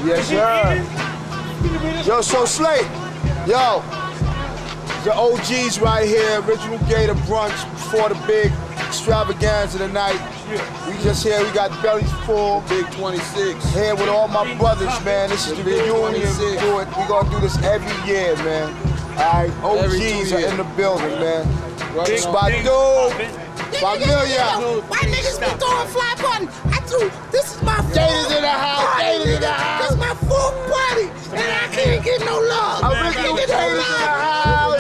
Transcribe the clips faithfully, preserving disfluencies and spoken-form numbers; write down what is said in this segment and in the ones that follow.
Yes, sir. Yo, so Slate, yo, the O Gs right here, original Gator brunch before the big extravaganza tonight. We just here, we got bellies full. Big twenty-six. Here with all my brothers, man. This is the reunion. We do it. We gonna do this every year, man. All right, O Gs are in the building, man. It's Badu. Familia. Why niggas be throwing fly button? I threw, this is my fourth Gators in the house, party, Gators in the nigga. house. This is my fourth party, and I can't get no love. Original Nigga, Gators in the house.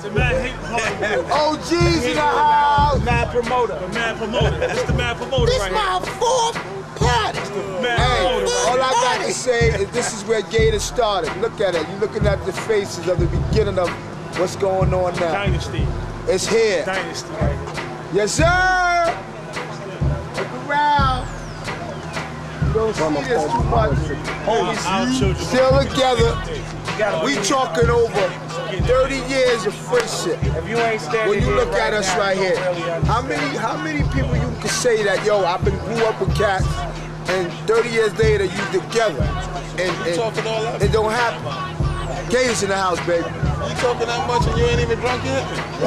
O Gs in the house. Mad promoter. The mad promoter. This the mad promoter This right my here. fourth party. Mad Hey, promoter. all I got to say is this is where Gator started. Look at it. You're looking at the faces of the beginning of what's going on now. Dynasty. It's here. Dynasty right here. Yes, sir. Look around. You don't see this too much. Homies still together. We talking over thirty years of friendship. If you ain't standing When you here look at right us now, right you here, don't really how understand. many how many people you can say that, yo, I've been grew up with cats, and thirty years later you together, and, and talking all that? it don't happen. Gators in the house, baby. You talking that much and you ain't even drunk yet?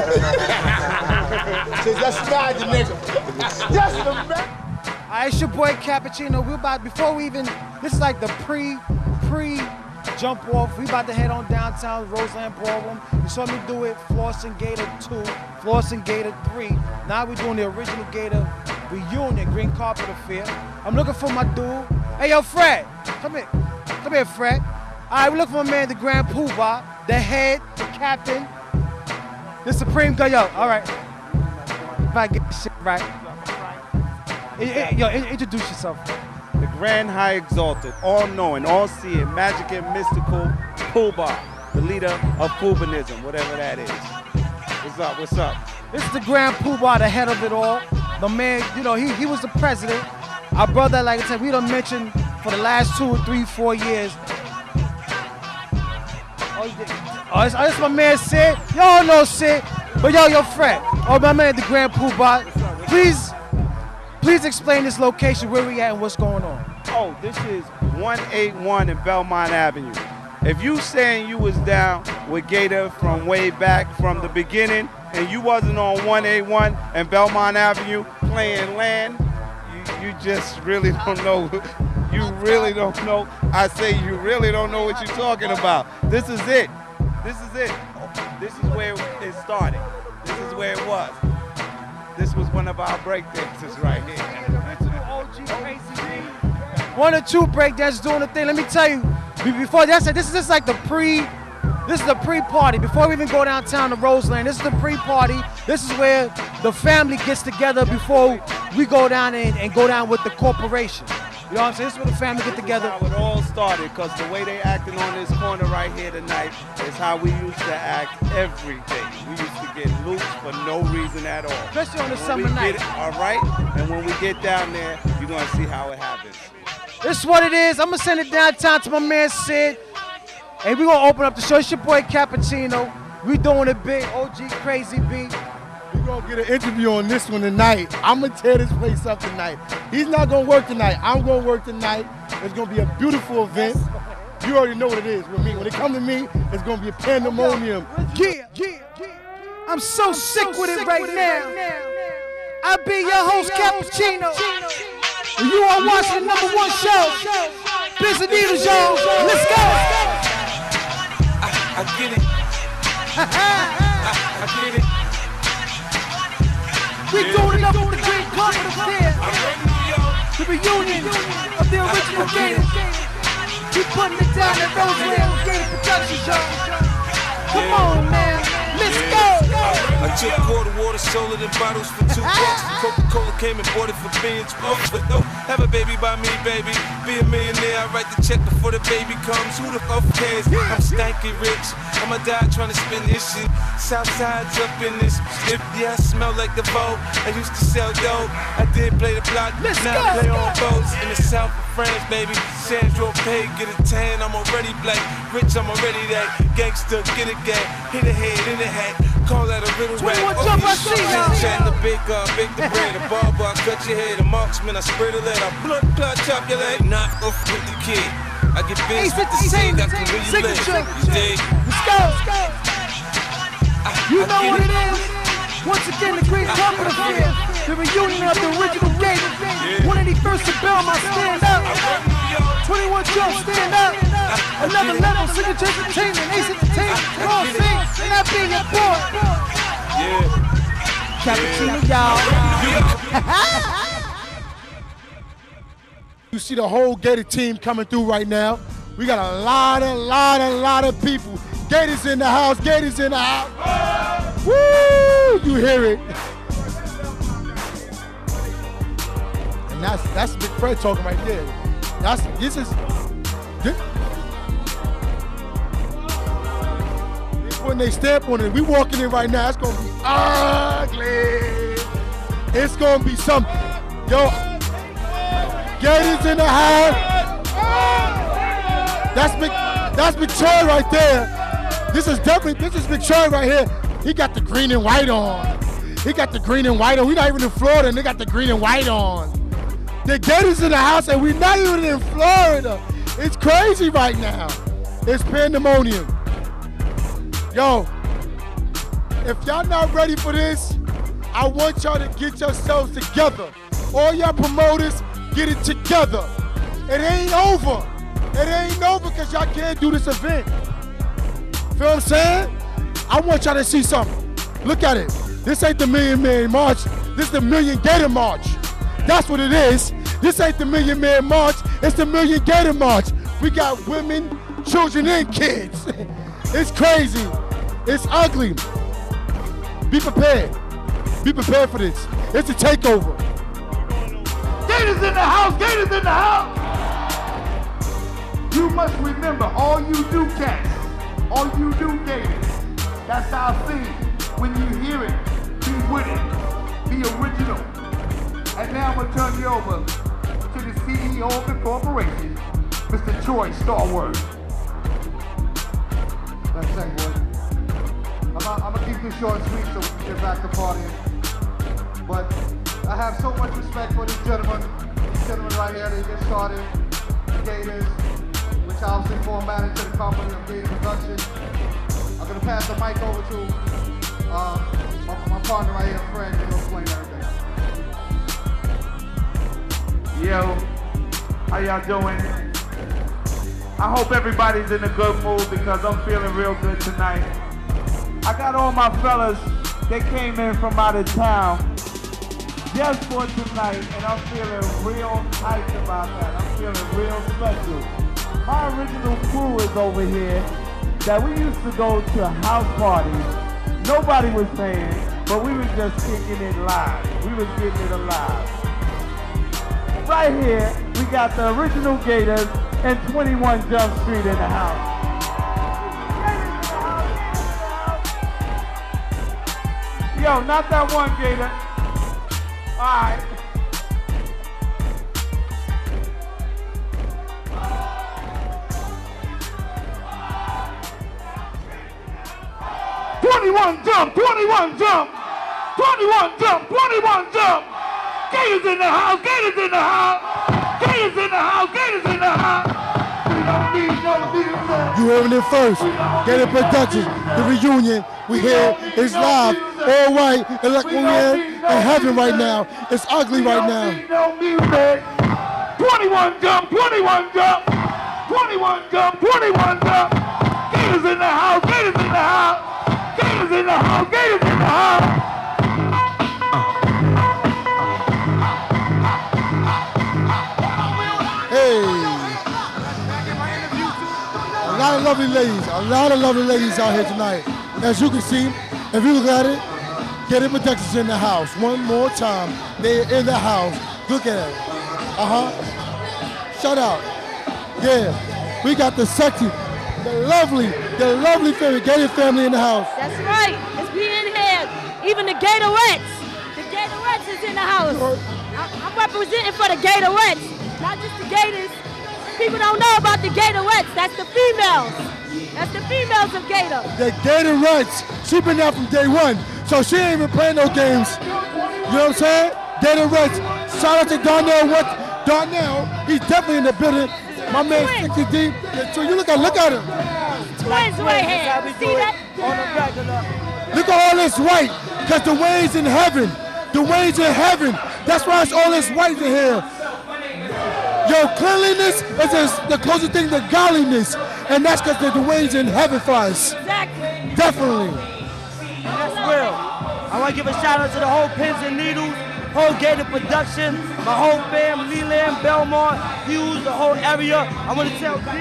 So that's mad, the nigga. That's the man. All right, it's your boy Cappuccino. We about, before we even, this is like the pre, pre jump off. We about to head on downtown Roseland Ballroom. You saw me do it, Floss and Gator two, Floss and Gator three. Now we're doing the original Gator reunion, green carpet affair. I'm looking for my dude. Hey, yo, Fred, come here. Come here, Fred. All right, we're looking for my man, the Grand Poobah, the head, the captain, the supreme guy. Yo, all right. If I get this shit right. Yo, introduce yourself. The Grand High Exalted, all-knowing, all-seeing, magic and mystical Poobah, the leader of Poobanism, whatever that is. What's up, what's up? This is the Grand Poobah, the head of it all. The man, you know, he, he was the president. Our brother, like I said, we done mentioned for the last two or three, four years. Oh, you did. Oh, it's, oh, it's my man Sid. Y'all know Sid. But yo, yo, Fred. Oh, my man, the Grand Poobah. Please, please explain this location, where we at and what's going on. Oh, this is one eighty-one in Belmont Avenue. If you saying you was down with Gator from way back from the beginning and you wasn't on one eighty-one and Belmont Avenue playing land, you, you just really don't know. You really don't know. I say you really don't know what you're talking about. This is it. This is it. This is where it started. This is where it was. This was one of our break dances right here. One or two break dancers doing the thing. Let me tell you, before that, this is just like the pre, this is the pre-party. Before we even go downtown to Roseland, this is the pre-party. This is where the family gets together before we go down and, and go down with the corporation. You know what I'm saying? This is where the family get together. That's how it all started, because the way they acting on this corner right here tonight is how we used to act every day. We used to get loose for no reason at all. Especially on a When summer we night. Get it, all right? And when we get down there, you're going to see how it happens. This is what it is. I'm going to send it downtown to my man Sid. And we're going to open up the show. It's your boy Cappuccino. We doing it big. O G Crazy B. We're going to get an interview on this one tonight. I'm going to tear this place up tonight. He's not going to work tonight. I'm going to work tonight. It's going to be a beautiful event. You already know what it is with me. When it comes to me, it's going to be a pandemonium. Yeah, yeah, yeah. I'm so I'm sick so with sick it right with now. It right now. I be your I host, be your Cappuccino. Cappuccino. You are watching the number one show. Busy Needles, y'all. Let's go. I, I get it. I, I get it. We yeah. doing it up with the green carpet up there. The reunion of the original Gator. We putting it down at Roseland Gator Productions, y'all. Come yeah. on, man. Let's yeah. go. I took quarter water, sold it in bottles for two bucks. Coca-Cola came and bought it for billions bucks. But don't have a baby by me, baby. Be a millionaire, I write the check before the baby comes. Who the fuck cares? I'm stanky rich. I'ma die trying to spend this shit. Southside's up in this. If yeah, I smell like the vote. I used to sell dope. I did play the block. Let's now go. I play on boats in the south of France, baby. Sandro Pay, get a tan. I'm already black. Rich, I'm already that. Gangster, get a gang. Hit a head in the hat. call that a riddle rap. twenty-one jump, I see y'all. Chatting the big uh, bake the bread, a barber, I cut your head, a marksman, I spread a lead, I blood clot, chop your leg, knock off with the kid. I get biz with the seed, I can where you live. You dig? Let's go. You know what it is. Once again, the great company here. The reunion of the original Gator. one eighty-first to Belmont, stand up. twenty-one jump, stand up. Another level, Signature Entertainment, Ace Entertainment, Raw Sing, and that being your boy. Yeah. Cappuccino, y'all. You see the whole Gator team coming through right now. We got a lot, a lot, a lot of people. Gators in the house, Gators in the house. Woo! You hear it. And that's that's Big Fred talking right there. That's this is this, when they stamp on it. We walking in right now. It's gonna be ugly. It's gonna be something. Yo. Gators in the house. That's Big, that's Big Troy right there. This is definitely, this is Big Troy right here. He got the green and white on. He got the green and white on. We're not even in Florida and they got the green and white on. The Gators in the house and we're not even in Florida. It's crazy right now. It's pandemonium. Yo, if y'all not ready for this, I want y'all to get yourselves together. All y'all promoters, get it together. It ain't over. It ain't over because y'all can't do this event. Feel what I'm saying? I want y'all to see something. Look at it. This ain't the Million Man March. This is the Million Gator March. That's what it is. This ain't the Million Man March. It's the Million Gator March. We got women, children, and kids. It's crazy. It's ugly. Be prepared. Be prepared for this. It's a takeover. Gators in the house, Gators in the house. You must remember, all you do cats, all you do Gators, that's our theme. When you hear it, be with it, be original. And now I'm gonna turn you over to the C E O of the corporation, Mister Troy Starward. Thanks, thanks, boy. I'm, I'm gonna keep this short and sweet so we can get back to partying. But I have so much respect for this gentleman, these gentlemen right here. They get started, the Gators, which obviously formatted into the company of Gator Production. I'm gonna pass the mic over to uh, my, my partner right here, Fred, and he'll explain everything. Yo, how y'all doing? I hope everybody's in a good mood because I'm feeling real good tonight. I got all my fellas, they came in from out of town just for tonight, and I'm feeling real hyped about that. I'm feeling real special. My original crew is over here that we used to go to house parties. Nobody was paying, but we was just kicking it live. We was getting it alive. Right here, we got the original Gators and twenty-one Jump Street in the house. Yo, not that one Gator. All right. twenty-one jump, twenty-one jump, twenty-one jump, twenty-one jump. Gators in the house, Gators in the house, Gators in the house, Gators in the house. We don't need no music. You heard it first. Gator Productions, the reunion. We here, it's live, all right, and like we're in, in heaven right now. It's ugly right now. No music. twenty-one jump, twenty-one jump, twenty-one jump, twenty-one jump. Gators in the house, Gators in the house, Gators in the house, Gators in the house. Hey, a lot of lovely ladies, a lot of lovely ladies out here tonight. As you can see, if you look at it, Gator Productions in the house. One more time, they're in the house. Look at it. Uh-huh. Shout out. Yeah, we got the sexy, the lovely, the lovely family, Gator family in the house. That's right, it's being here. Even the Gatorettes, the Gatorettes is in the house. I'm representing for the Gatorettes, not just the Gators. People don't know about the Gatorettes, that's the females. That's the females of Gator. The Gator Reds. She been there from day one. So she ain't even playing no games. You know what I'm saying? Gator Reds. Shout out to Darnell. What? Darnell, he's definitely in the building. My man sixty deep. So you look at look at him. Twins right here. See that? On the regular. Look at all this white. Because the Wayne's in heaven. The Wayne's in heaven. That's why it's all this white in here. Yo, cleanliness is just the closest thing to godliness. And that's because the Dwayne's in heaven for us. Exactly. Definitely. That's real. I want to give a shout out to the whole Pins and Needles, whole Gator production, my whole fam, Leland, Belmont, Hughes, the whole area. I want to tell D.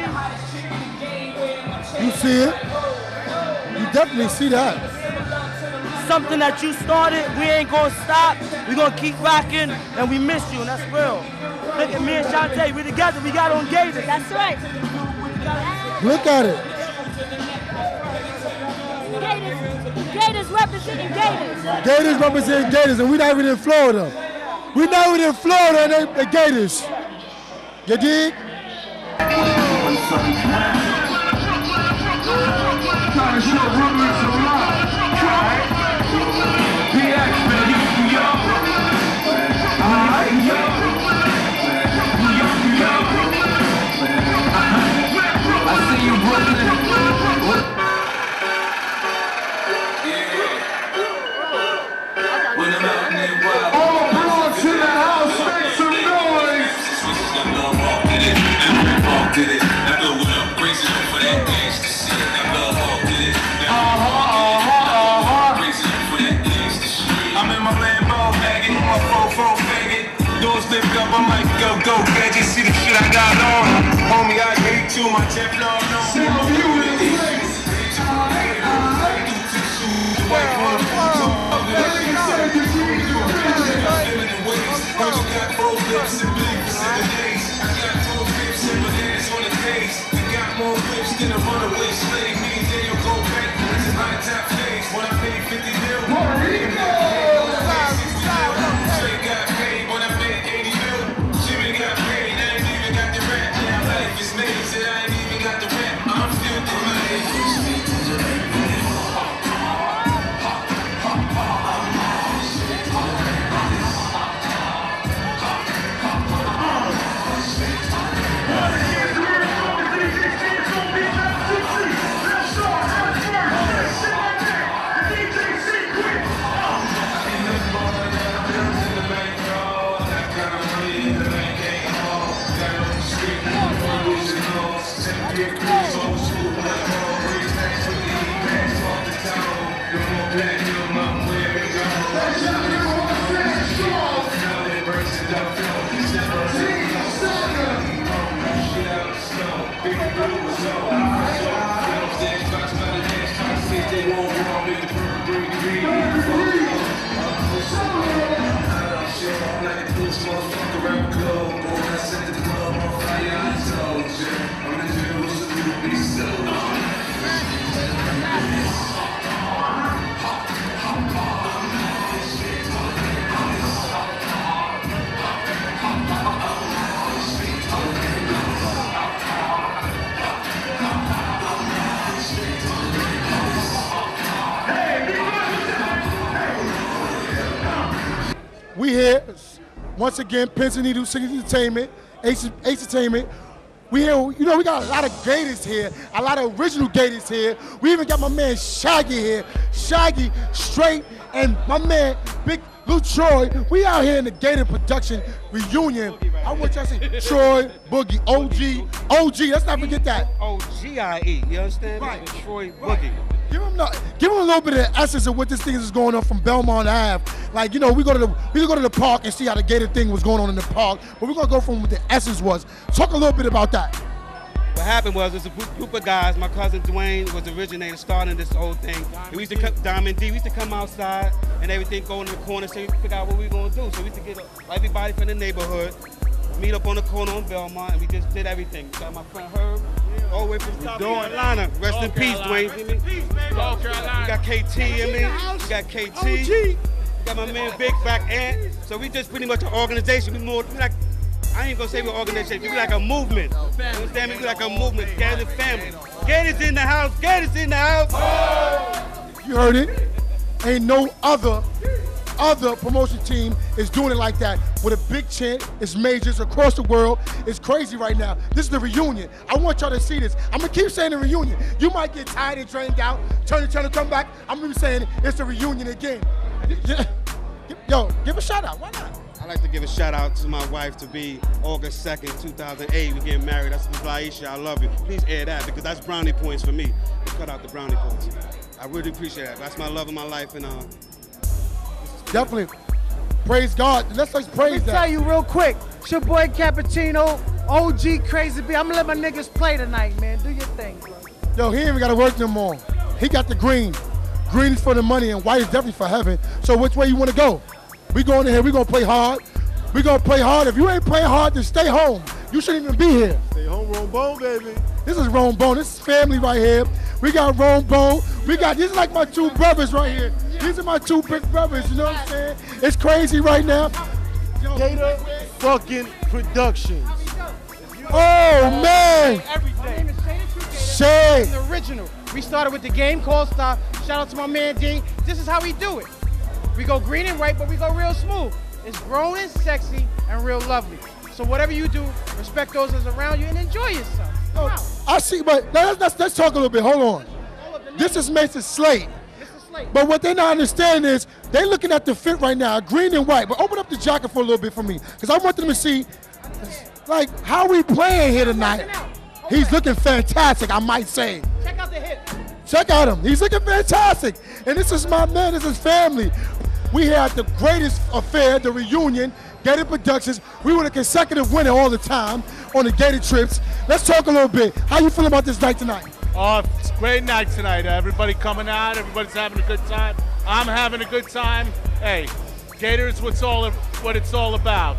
You see it? You definitely see that. Something that you started, we ain't gonna stop. We gonna keep rocking, and we miss you, and that's real. Look at me and Shantae, we together, we got on Gator. That's right. Look at it. Gators, Gators representing Gators. Gators representing Gators, and we not even in Florida. We not even in Florida, and they, the Gators. You dig? I'm like, go, go, gadget, see the shit I got on. Homie, I hate you, my Teflon We here, once again, Pins and Needles Entertainment, H Entertainment. We here, you know, we got a lot of Gators here, a lot of original Gators here. We even got my man Shaggy here, Shaggy Straight, and my man Big Lou Troy. We out here in the Gator production reunion. I want y'all to say Troy Boogie, O G, O G. Let's not forget that. O G I E. You understand? Right. Troy Right. Boogie. Give him, the, give him a little bit of the essence of what this thing is going on from Belmont Ave. Like, you know, we go to the we go to the park and see how the Gator thing was going on in the park, but we're gonna go from what the essence was. Talk a little bit about that. What happened was, there's a group of guys. My cousin Dwayne was the originator, starting this whole thing. And we used to come, Diamond D, we used to come outside and everything, go in the corner, so we figure out what we were gonna do. So we used to get everybody from the neighborhood, meet up on the corner on Belmont, and we just did everything. Got my friend Herb, all the way from South Carolina. Rest in peace, Dwayne. You know me? North Carolina. We got K T in me. We got K T. We got my man Big Back Ant. So we just pretty much an organization. We more we like, I ain't gonna say we're an organization. We like a movement. You understand me? We like a movement. Gather family. Gator's in the house. Gator's in the house. You heard it. Ain't no other other promotion team is doing it like that with a big chant. It's majors across the world. It's crazy right now. This is the reunion. I want y'all to see this. I'm gonna keep saying the reunion. You might get tired and drained out, turn and turn to come back. I'm gonna be saying it's the reunion again. Yo, give a shout out. Why not? I'd like to give a shout out to my wife to be August second, two thousand eight. We getting married. That's Laisha. I love you. Please air that because that's brownie points for me. Cut out the brownie points. I really appreciate that. That's my love of my life, and uh, definitely. Praise God. Let's just praise Let me that. tell you real quick. It's your boy Cappuccino, O G Crazy B. I'm gonna let my niggas play tonight, man. Do your thing, bro. Yo, he ain't even gotta work no more. He got the green. Green is for the money, and white is definitely for heaven. So which way you wanna go? We going in here. We gonna play hard. We gonna play hard. If you ain't playing hard, then stay home. You shouldn't even be here. Stay home, Rombone, baby. This is Rombone. This is family right here. We got Rombone. We got, these are like my two brothers right here. These are my two big brothers, you know what I'm saying? It's crazy right now. Yo, Gator fucking Productions. oh, man. Everything. Shay. The original. We started with the game called Stop. Shout out to my man D. This is how we do it. We go green and white, but we go real smooth. It's growing, sexy, and real lovely. So whatever you do, respect those that's around you and enjoy yourself. Come out. I see, but let's, let's, let's talk a little bit. Hold on. This is Mason Slate. But what they not understanding is they looking at the fit right now, green and white. But open up the jacket for a little bit for me, because I want them to see, like, how we playing here tonight. He's looking fantastic, I might say. Check out the hip. Check out him. He's looking fantastic. And this is my man. This is family. We had the greatest affair, the reunion, Gator Productions. We were the consecutive winner all the time on the Gator trips. Let's talk a little bit. How you feel about this night tonight? Oh, it's a great night tonight. Everybody coming out. Everybody's having a good time. I'm having a good time. Hey, Gator is what's all what it's all about.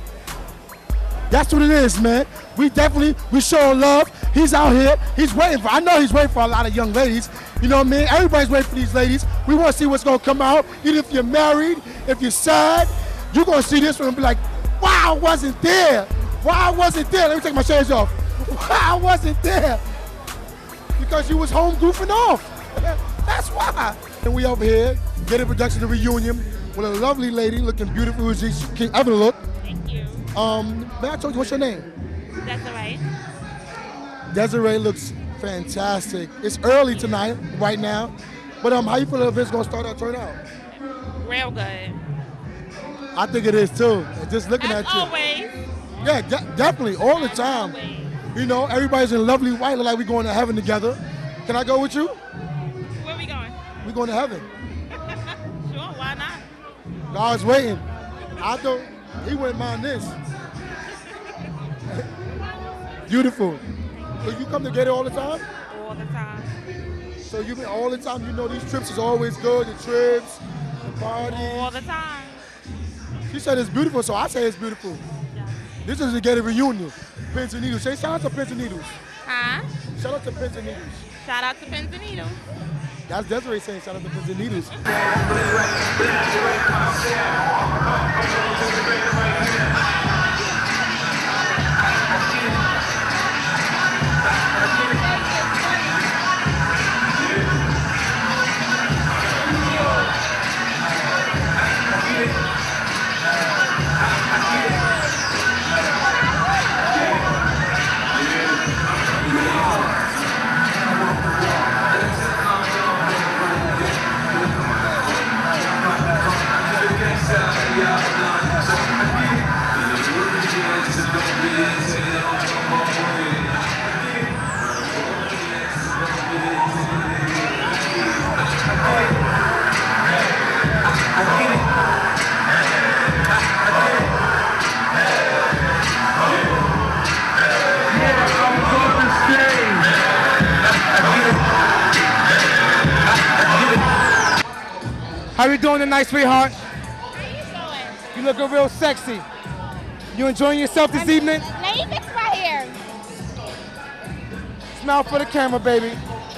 That's what it is, man. We definitely, we showing love. He's out here. He's waiting for, I know he's waiting for a lot of young ladies. You know what I mean? Everybody's waiting for these ladies. We want to see what's going to come out. Even if you're married, if you're sad, you're going to see this one and be like, wow, I wasn't there. Why I wasn't there? Let me take my shades off. Why I wasn't there? Because you was home goofing off. That's why. And we over here, Gator Production, the reunion, with a lovely lady looking beautiful as she can ever look. Thank you. Um, man, I told you, what's your name? Desiree. Desiree looks fantastic. It's early tonight, right now. But um, how you feel the event's gonna start out, turn out? Real good. I think it is too. Just looking As at you. always. Yeah, de definitely, all the time. Always. You know, everybody's in lovely white, look like we're going to heaven together. Can I go with you? Where we going? We're going to heaven. Sure, why not? God's waiting. I don't, he wouldn't mind this. Beautiful. So you come to Gator all the time? All the time. So you been all the time, you know these trips is always good, the trips, the parties. All the time. She said it's beautiful, so I say it's beautiful. Yeah. This is the Gator reunion. Pins and Needles. Say shout out to Pins and Needles. Huh? Shout out to Pins and Needles. Shout out to Pins and Needles. That's Desiree saying shout out to Pins and Needles. How you doing tonight, sweetheart? How you doing? You looking real sexy. You enjoying yourself this evening? Let me fix my hair. Smile for the camera, baby.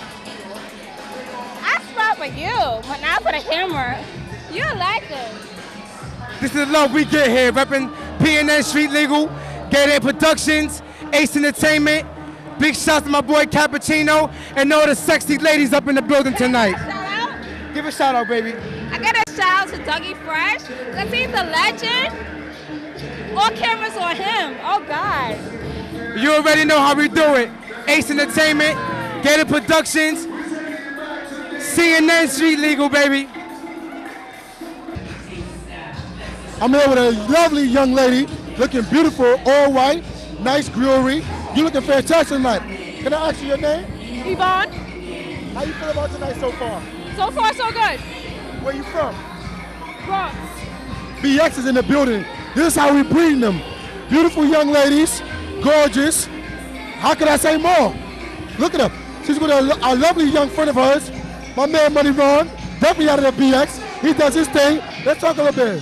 I smile for you, but not for the camera. You like it. This is the love we get here, repping P and N Street Legal, Gator Productions, Ace Entertainment, Big shouts to my boy Cappuccino and all the sexy ladies up in the building tonight. Give a shout out, baby. I got a shout out to Dougie Fresh, because he's a legend. All cameras on him. Oh, God. You already know how we do it. Ace Entertainment, Gator Productions, C N N Street Legal, baby. I'm here with a lovely young lady, looking beautiful, all white, nice jewelry. You looking fantastic tonight. Can I ask you your name? Yvonne. How you feel about tonight so far? So far, so good. Where you from? Bronx. B X is in the building. This is how we breed them. Beautiful young ladies, gorgeous. How can I say more? Look at her. She's with a, a lovely young friend of hers, my man Money Ron, definitely out of the B X. He does his thing. Let's talk a little bit.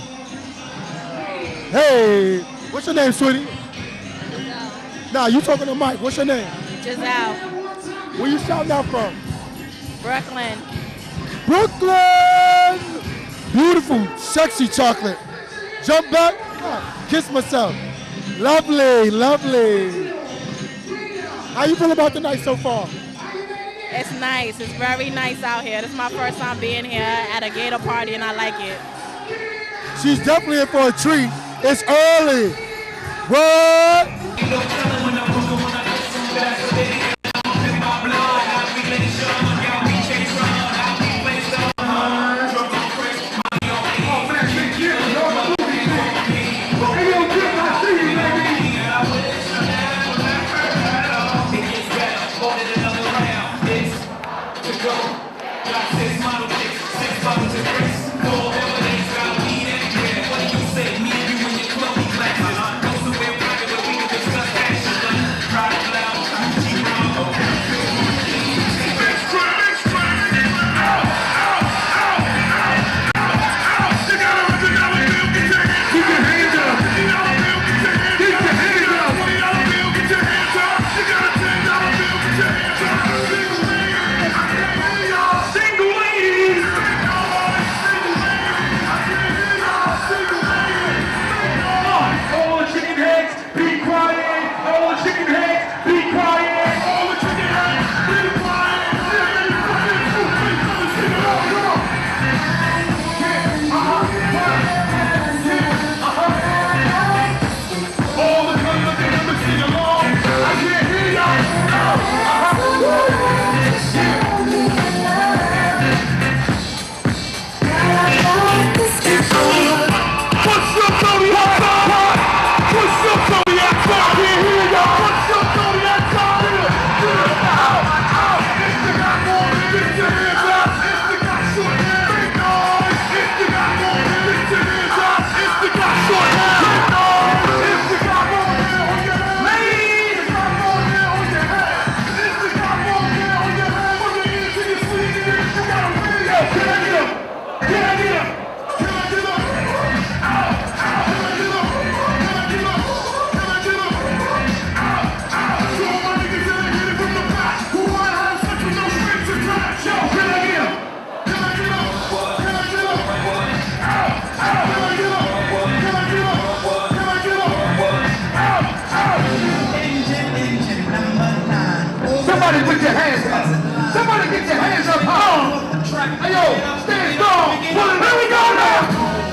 Hey, what's your name, sweetie? Giselle. Nah, you talking to Mike. What's your name? Giselle. Where you shouting out from? Brooklyn. Brooklyn! Beautiful, sexy chocolate. Jump back, ah, kiss myself. Lovely, lovely. How you feel about the night so far? It's nice. It's very nice out here. This is my first time being here at a Gator party, and I like it. She's definitely in for a treat. It's early. What? Somebody put your hands up. Somebody get your hands up high. Hey, yo, stand strong. Here we go now.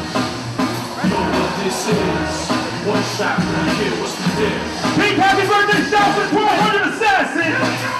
Know what this is. One shot, one kill. What's the deal? Big happy birthday shout for twelve hundred assassins.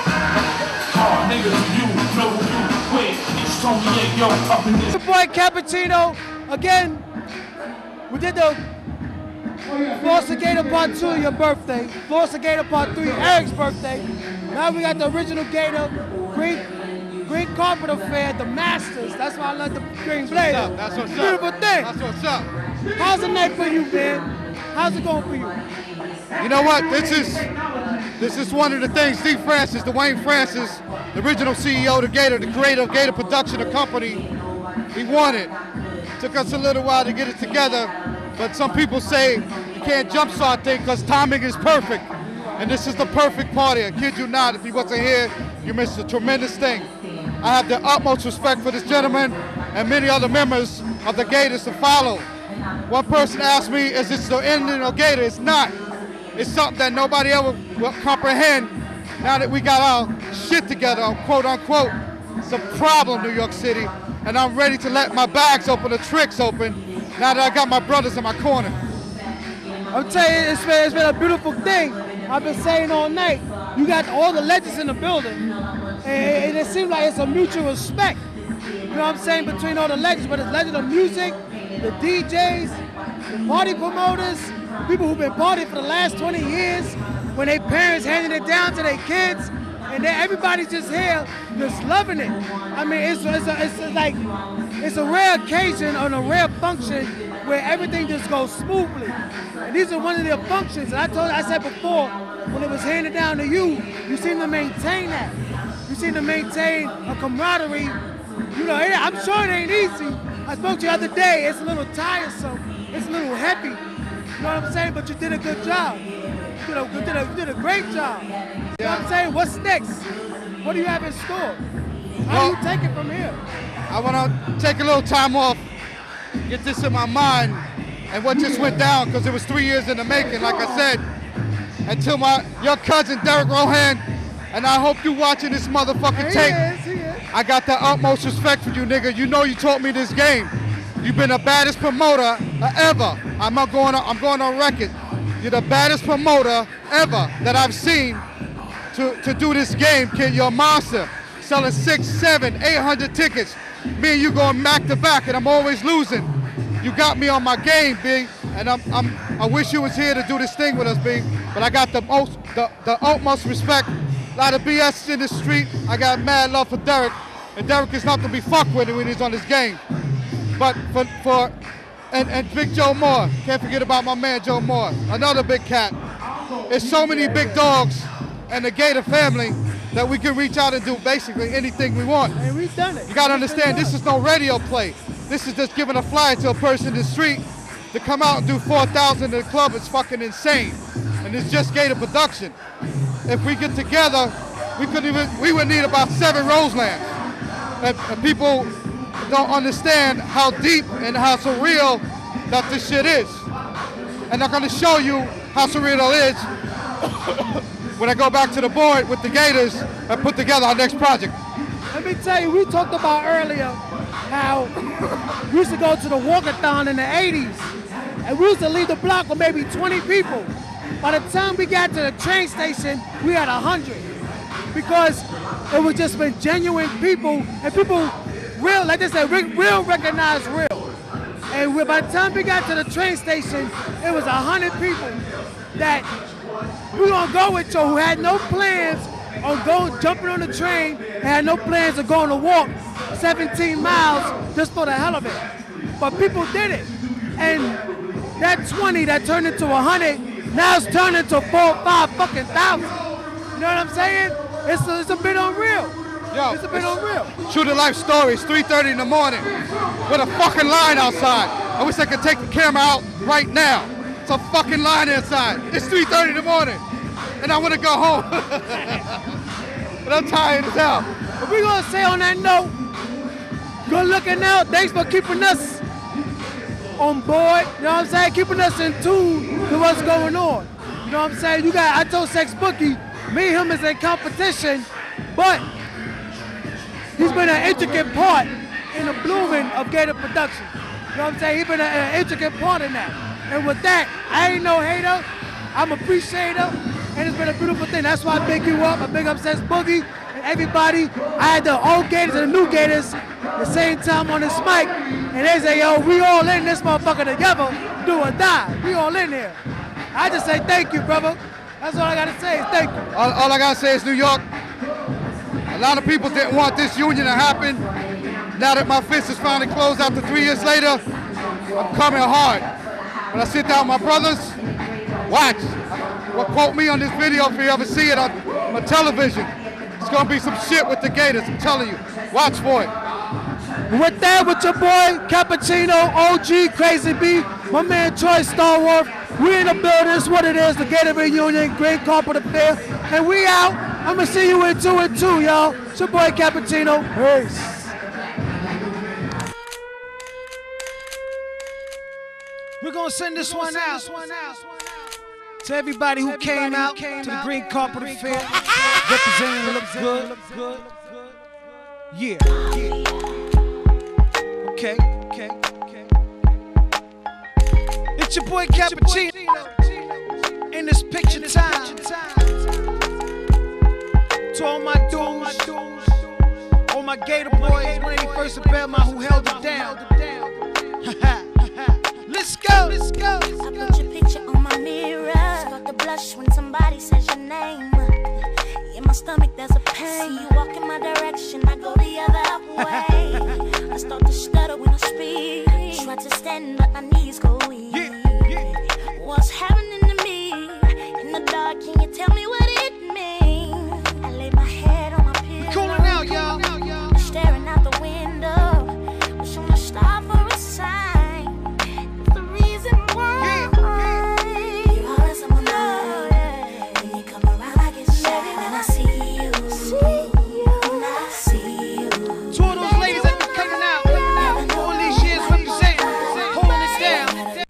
Oh, niggas, you know who you with. It's Tony and yo up in this. Your boy Cappuccino. Again, we did the Florida Gator Part two, your birthday. Florida Gator Part three, Eric's birthday. Now we got the original Gator, Green, Green Carpet Affair, the Masters. That's why I love the Green Blazer. That's what's up. Beautiful thing. That's what's up. How's the night for you, man? How's it going for you? You know what? This is this is one of the things. Steve Francis, Dwayne Francis, the original C E O of the Gator, the creator of Gator Production, the company, he wanted. Took us a little while to get it together, but some people say you can't jumpstart things because timing is perfect. And this is the perfect party. I kid you not, if he wasn't here, you missed a tremendous thing. I have the utmost respect for this gentleman and many other members of the Gators to follow. One person asked me, is this the ending of Gator? It's not. It's something that nobody ever will comprehend now that we got our shit together, quote unquote, it's a problem, New York City, and I'm ready to let my bags open, the tricks open, now that I got my brothers in my corner. I'm telling you, it's been, it's been a beautiful thing. I've been saying all night, you got all the legends in the building, and, and it seems like it's a mutual respect. You know what I'm saying, between all the legends, but it's legend of music, the D Js, the party promoters, people who've been partying for the last twenty years, when their parents handing it down to their kids, and then everybody's just here, just loving it. I mean, it's, it's, a, it's like, it's a rare occasion on a rare function where everything just goes smoothly. And these are one of their functions. And I told, I said before, when it was handed down to you, you seem to maintain that. You seem to maintain a camaraderie. You know, I'm sure it ain't easy. I spoke to you the other day. It's a little tiresome. It's a little heavy. You know what I'm saying? But you did a good job. You, know, you, did, a, you did a great job. You know what I'm saying? What's next? What do you have in store? How Well, do you take it from here? I want to take a little time off, get this in my mind, and what just went down, because it was three years in the making, like I said, until my your cousin Derek Rohan, and I hope you watching this motherfucking He tape. is, he is. I got the utmost respect for you, nigga. You know you taught me this game. You've been the baddest promoter ever. I'm not going on, I'm going on record. You're the baddest promoter ever that I've seen to, to do this game, kid. You're a monster. Selling six, seven, eight hundred tickets. Me and you going back to back, and I'm always losing. You got me on my game, B, and I'm, I'm, I wish you was here to do this thing with us, B, but I got the most, the, the utmost respect. A lot of B S in the street. I got mad love for Derek, and Derek is not to be fucked with when he's on this game. But for, for and, and Big Joe Moore, can't forget about my man Joe Moore, another big cat. There's so many big dogs and the Gator family that we can reach out and do basically anything we want. And we've done it. You gotta understand, this is no radio play. This is just giving a flyer to a person in the street to come out and do four thousand in the club. It's fucking insane. And it's just Gator production. If we get together, we couldn't even, we would need about seven Roselands. And, and people don't understand how deep and how surreal that this shit is. And I'm gonna show you how surreal it is when I go back to the board with the Gators and put together our next project. Let me tell you, we talked about earlier how we used to go to the walkathon in the eighties, and we used to leave the block with maybe twenty people. By the time we got to the train station, we had one hundred, because it was just been genuine people, and people real, like they said, real recognize real. And we, by the time we got to the train station, it was one hundred people that we gonna go with you who had no plans on going, jumping on the train, and had no plans of going to walk seventeen miles just for the hell of it. But people did it. And that twenty that turned into one hundred, now it's turned into four, five fucking thousand. You know what I'm saying? It's a, it's a bit unreal. Yo, it's a bit unreal. True to life story. It's three thirty in the morning with a fucking line outside. I wish I could take the camera out right now. It's a fucking line inside. It's three thirty in the morning, and I want to go home. But I'm tired as hell. But we're gonna say on that note, good looking out. Thanks for keeping us on board. You know what I'm saying? Keeping us in tune to what's going on. You know what I'm saying? You got, I told Sex Bookie, me and him is in competition, but he's been an intricate part in the blooming of Gator production. You know what I'm saying? He's been an, an intricate part in that. And with that, I ain't no hater. I'm an appreciator, and it's been a beautiful thing. That's why I big you up. I big up Sex Boogie and everybody. I had the old Gators and the new Gators at the same time on this mic, and they say, yo, we all in this motherfucker together, do or die. We all in here. I just say thank you, brother. That's all I gotta say is thank you. All, all I gotta say is New York. A lot of people didn't want this union to happen. Now that my fist is finally closed after three years later, I'm coming hard. When I sit down with my brothers, watch. Well, quote me on this video if you ever see it on, on television. It's gonna be some shit with the Gators, I'm telling you. Watch for it. With that, with your boy, Cappuccino, O G, Crazy B, my man Troy Starworth. We in the building, it's what it is, the Gator reunion, Green Carpet Affair, and we out. I'm gonna see you in two and two, y'all. It's your boy, Cappuccino. Peace. We're gonna send this one out. To everybody who everybody came out came to the Green Carpet Affair, representing look good. Look good. Yeah. yeah. Okay, okay, okay. It's your boy Cappuccino in this picture time. To all my dudes, all my Gator boys, when they first at Belmont who held it down. Let's go, let's go. I put your picture on my mirror. Start to blush when somebody says your name. In my stomach there's a pain. See you walk in my direction, I go the other way. I start to stutter when I speak. Try to stand but my knees go weak. What's happening to me? In the dark, can you tell me what it means? I lay my head on my pillow. Cooling out, y'all. Staring out the window. Wish on a star for a sign. The reason why. You're always on my mind. When you come around, I get shy. And I see you. And I see you. To all those ladies that been cutting out. All these years representing. Holding it down.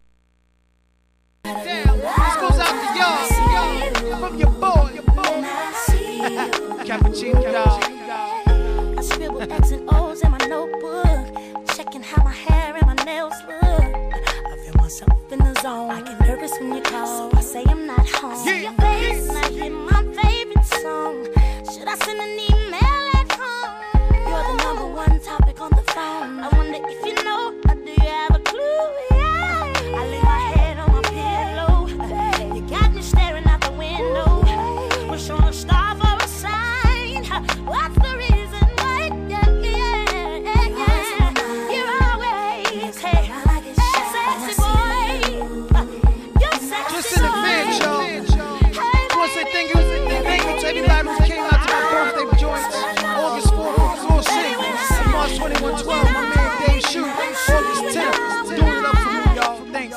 This goes out to y'all. From your boy. Cappuccino, dog. I scribble X and O's in my notebook, checking how my hair and my nails look. I feel myself in the zone. I get nervous when you call, so I say I'm not home. See your face, and I hear my favorite song. Should I send an email at home? You're the number one topic on the phone. I wonder if you know, or do you have a clue? Yeah. I lay my head on my pillow. You got me staring out the window. Wish on a star for a sign. What's the reason why? Yeah, yeah, yeah, yeah. You're always, hey, hey, sexy boy. You're sexy Just in advance, y'all. I want to say thank you, thank you to everybody who came out to my birthday joints. August fourth, Floor City. March twenty-one twelve, my man Dave Shoot. August tenth, doing it up for you, y'all. Thanks.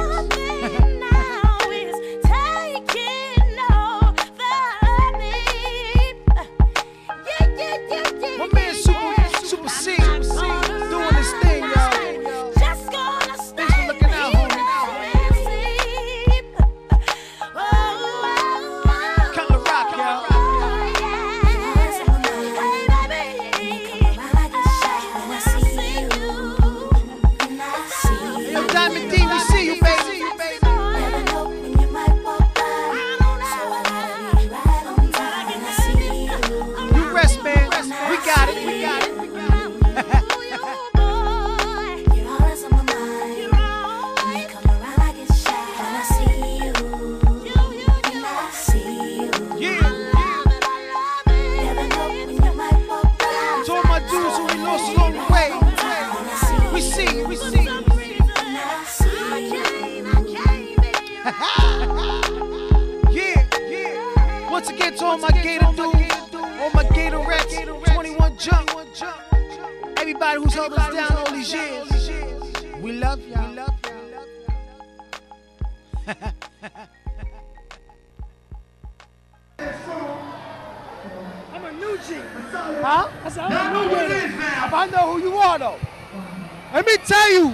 My man Super, Super C, doing his thing, y'all. Thanks for looking out, homie. Count the rock, y'all. Yo, Diamond D, we see you, baby. You rest, man. We got it, we got it. To all my dudes who we lost along the way, we see you, we see you. Yeah, yeah. Once again, to all my Gator dudes, all my Gator Rex, twenty-one Jump, everybody who's held us down all these years, we love y'all. We love y'all. I'm a new G. Huh? I said, I'm a new G. If I know who you are, though. Let me tell you.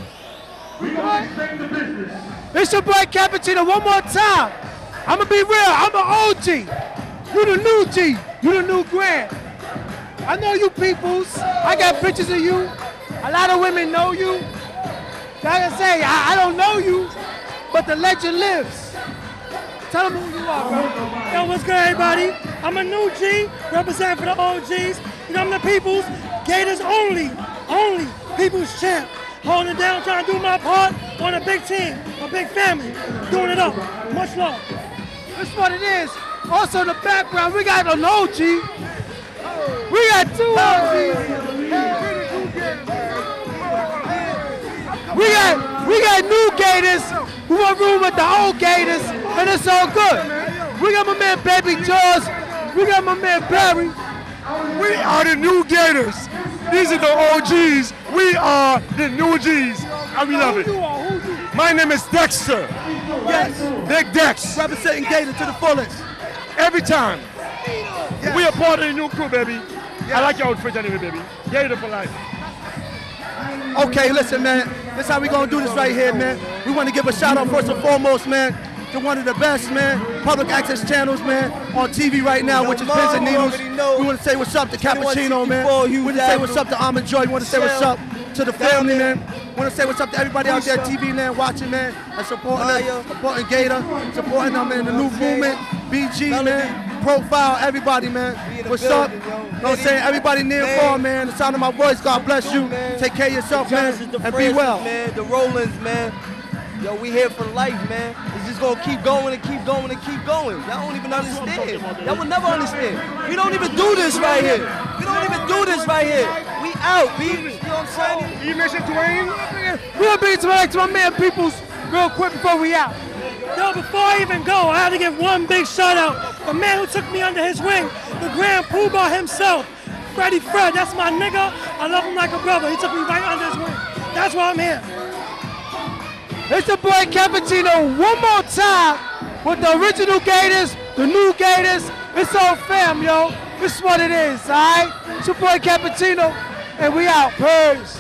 It's your boy Cappuccino one more time. I'm going to be real. I'm an O G. You the new G. You the new Grant. I know you peoples. I got pictures of you. A lot of women know you. Like I say, I, I don't know you, but the legend lives. Tell them who you are, bro. Yo, what's good, everybody? I'm a new G, representing for the O Gs. You know, I'm the people's Gators only, only people's champ. Holding it down, trying to do my part on a big team, a big family. Doing it up. Much love. That's what it is. Also in the background, we got an O G. We got two O Gs. We got, we got new Gators who want room with the old Gators, and it's all good. We got my man Baby Jaws. We got my man Barry. We are the new Gators. These are the O Gs. We are the new Gs. And we love it. My name is Dexter. Yes. Big Dex. Representing Gator to the fullest. Every time. Yes. We are part of the new crew, baby. Yes. I like your outfit anyway, baby. Gator for life. Okay, listen, man. This is how we gonna do this right here, man. We want to give a shout out first and foremost, man, to one of the best, man, public access channels, man, on T V right now, which is Pins and Needles. We want to say what's up to Cappuccino, man. We want to say what's up to Almond Joy. We want to say what's up to the family, man. We want to say what's up to everybody out there, T V land, watching, man, and supporting us, supporting Gator, supporting them, man, the new movement, B G, man. Profile, everybody, man. What's up? You know what I'm saying? Everybody near and far, man. The sound of my voice, God bless you. Take care of yourself, man, and be well. Man, the Rollins, man. Yo, we here for life, man. It's just gonna keep going and keep going and keep going. Y'all don't even understand. Y'all will never understand. We don't even do this right here. We don't even do this right here. We out, B. You know what I'm saying? You mentioned Dwayne? We'll be to my, to my man Peoples real quick before we out. Yo, before I even go, I have to give one big shout out. The man who took me under his wing, the Grand Poobah himself, Freddie Fred. That's my nigga. I love him like a brother. He took me right under his wing. That's why I'm here. It's the boy Cappuccino one more time with the original Gators, the new Gators. It's all fam, yo. This is what it is, all right? It's your boy Cappuccino, and we out. Peace.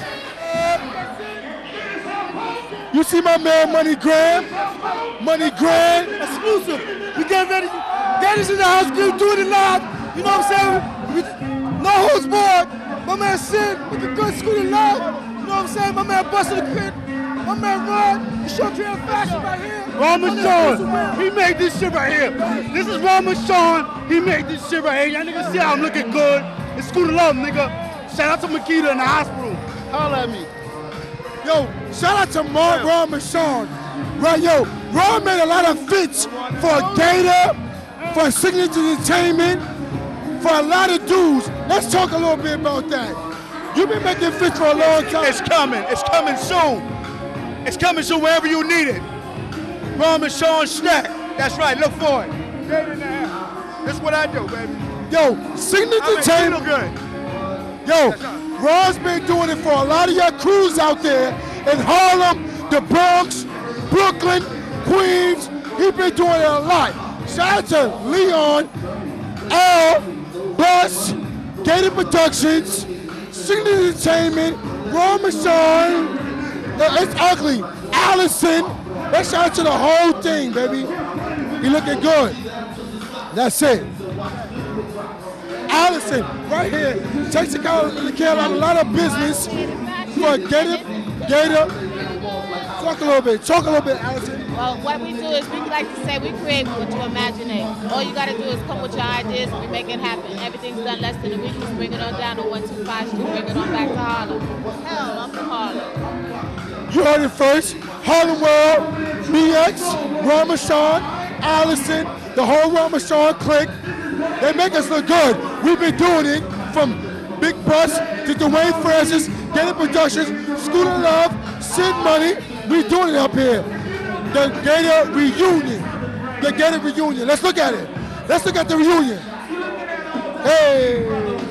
You see my man Money Grand? Money Grand, exclusive. We get ready. Gators in the house, we doing it live. You know what I'm saying? We, no holds barred. My man Sid with the good scooter love. You know what I'm saying? My man Buster the Crit. My man Ron, the short trail fashion right here. Ron Michon, he made this shit right here. This is Ron Michon, he made this shit right here. Y'all niggas see how I'm looking good. It's scooter love, nigga. Shout out to Makita in the hospital. Holla at me. Yo, shout out to Mark Ron Michon. Right, yo, Ron made a lot of fits for Gator, for Signature Entertainment, for a lot of dudes. Let's talk a little bit about that. You've been making fits for a long time. It's coming, it's coming soon. It's coming soon wherever you need it. Ron Michon Stack. That's right, look for it. Gator in the house. That's what I do, baby. Yo, Signature Entertainment. good. Yo, Ron's been doing it for a lot of your crews out there in Harlem, the Bronx, Brooklyn, Queens. He's been doing it a lot. Shout out to Leon, Al, Bus, Gator Productions, Signature Entertainment, Ron Michon. It's ugly. Allison. Let's shout out to the whole thing, baby. You looking good. That's it. Allison, right here, takes care of a lot of business for Gator. Gator. Talk a little bit. Talk a little bit, Allison. Well, what we do is we like to say we create what you imagine. All you got to do is come with your ideas and we make it happen. Everything's done less than a week. Just bring it on down to one two five Street. Bring it on back to Harlem. Hell, I'm from Harlem. You heard it first. Harlem World, B X, Ron Michon, Allison, the whole Ron Michon clique. They make us look good. We've been doing it from Big Bus to Dwayne Francis, Gator Productions, Scooter Love, Sid Money. We doing it up here. The Gator reunion. The Gator reunion. Let's look at it. Let's look at the reunion. Hey.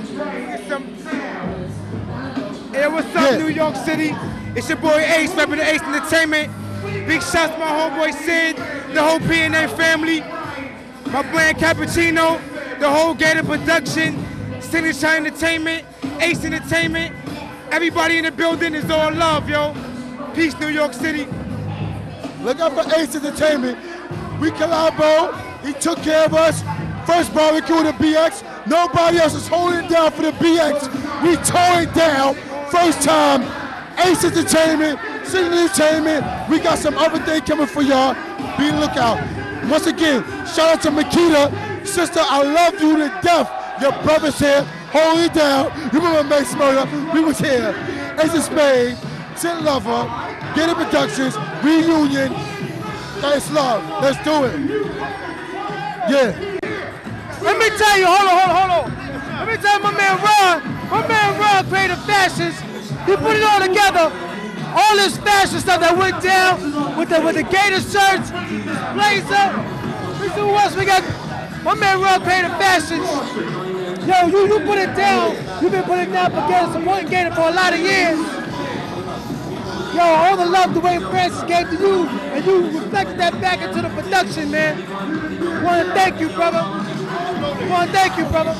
Hey, what's up, yeah. New York City? It's your boy Ace, repping the Ace Entertainment. Big shouts to my homeboy Sid, the whole P N A family, my brand Cappuccino, the whole Gator production, Signature Entertainment, Ace Entertainment. Everybody in the building is all love, yo. Peace, New York City. Look out for Ace Entertainment. We collabo. He took care of us. First barbecue with the B X. Nobody else is holding it down for the B X. We tore it down. First time. Ace Entertainment, Signature Entertainment. We got some other thing coming for y'all. Be on the lookout. Once again, shout out to Makita. Sister, I love you to death. Your brother's here, holding it down. You remember Mace Murder? We was here. Ace of Spade, Sid Lover, Gator Productions, Reunion. It's love. Let's do it. Yeah. Let me tell you, hold on, hold on, hold on. Let me tell you, my man Ron, my man Ron Creative Fashions. He put it all together. All this fashion stuff that went down with the with the Gator shirts, blazer. Let's see who else we got. My man Ron Creative Fashions. Yo, you you put it down. You've been putting it down for Gator, supporting Gator for a lot of years. Yo, all the love Dwayne Francis gave to you, and you reflected that back into the production, man. Want to thank you, brother. Want to thank you, brother.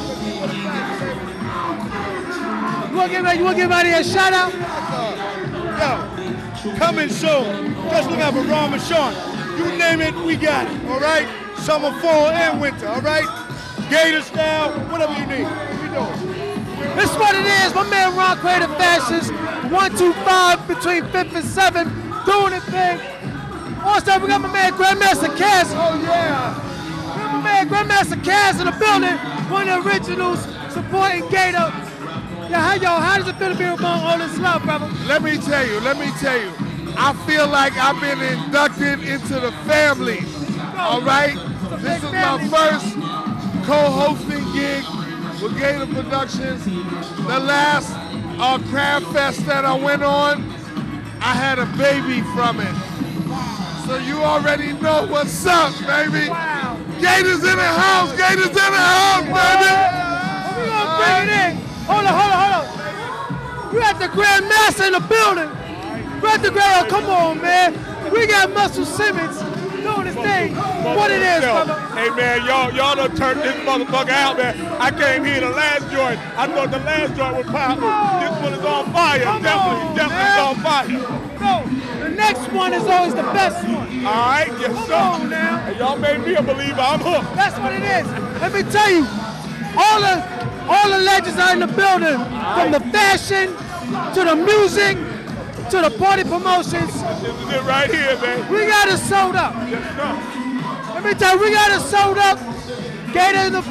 You want to give you want to give anybody a shout out? Yo, coming soon. Just look out for Ron Michon. You name it, we got it, all right? Summer, fall, and winter, all right? Gator style, whatever you need. What we doing? This is what it is. My man Ron Creative Fashions, one two five between fifth and seventh, doing it big. Also, we got my man Grandmaster Cass. Oh, yeah. We got my man Grandmaster Cass in the building, one of the originals, supporting Gator. Yeah, how y'all, how does it feel to be among all this love, brother? Let me tell you, let me tell you. I feel like I've been inducted into the family, all right? This is my first co-hosting gig with Gator Productions. The last uh, Crab Fest that I went on, I had a baby from it. So you already know what's up, baby. Wow. Gator's in the house, Gator's in the house, baby. We're gonna bring it in. Hold on, hold on, hold on. We got the Grandmaster in the building. Brother the Grand, come on, man. We got Muscle Simmons doing his thing. What it is, brother. Hey, man, y'all y'all done turned this motherfucker out, man. I came here the last joint. I thought the last joint was popping. This one is on fire. Come definitely, on, definitely man. on fire. No, the next one is always the best one. All right, yes, Come sir. on now. Hey, y'all made me a believer. I'm hooked. That's what it is. Let me tell you, all the all the legends are in the building, from the fashion to the music to the party promotions. This is it right here, man. We got it sold up. Yes, sir. Let me tell you, we got it sold up. Gator in the.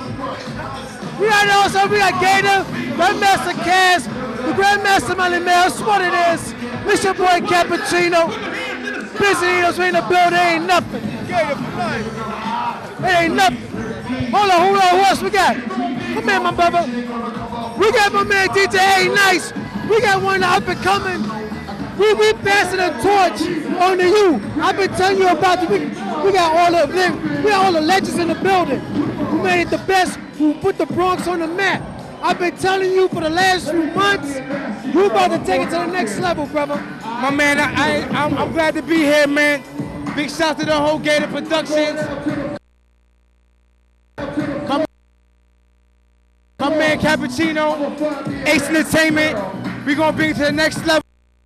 We got it also. We got Gator, Grandmaster Cass, the Grandmaster Money Mail. That's what it is. It's your boy Cappuccino. Busy Eaters, we in the building. Ain't nothing. Gator for life. It ain't nothing. Hold on, hold on. Who else we got? Come here, my brother. We got my man D J A Nice. We got one up and coming. We we passing a torch on to you. I've been telling you about it. We, we got all the we got all the legends in the building. Who made it the best? Who put the Bronx on the map? I've been telling you for the last few months. You about to take it to the next level, brother. My man, I, I I'm, I'm glad to be here, man. Big shout to the whole Gator Productions. My, my man Cappuccino, Ace Entertainment. We gonna bring it to the next level.